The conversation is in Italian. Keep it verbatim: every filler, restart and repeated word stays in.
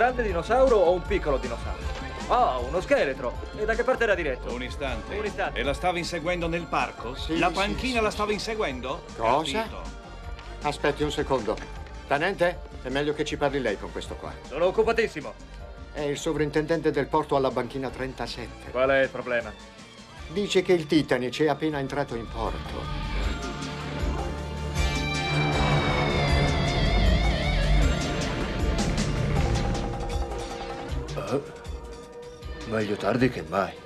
grande dinosauro o un piccolo dinosauro? Ah, uno scheletro. E da che parte era diretto? Un istante. Un istante. E la stavi inseguendo nel parco? Sì, la sì, panchina sì, la sì. stavi inseguendo? Cosa? Capito. Aspetti un secondo. Tenente, è meglio che ci parli lei con questo qua. Sono occupatissimo. È il sovrintendente del porto alla banchina trentasette. Qual è il problema? Dice che il Titanic è appena entrato in porto. Oh, meglio tardi che mai.